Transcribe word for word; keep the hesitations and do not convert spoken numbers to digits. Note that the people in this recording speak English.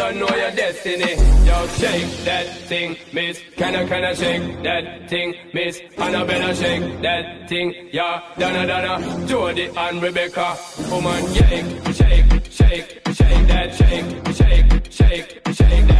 don't know your destiny. Yo, shake that thing, miss. Can I, can I shake that thing, miss? Annabella, shake that thing, yeah. Donna, Donna, Jody and Rebecca. Woman, shake, shake, shake, shake that, shake, shake, shake, shake that.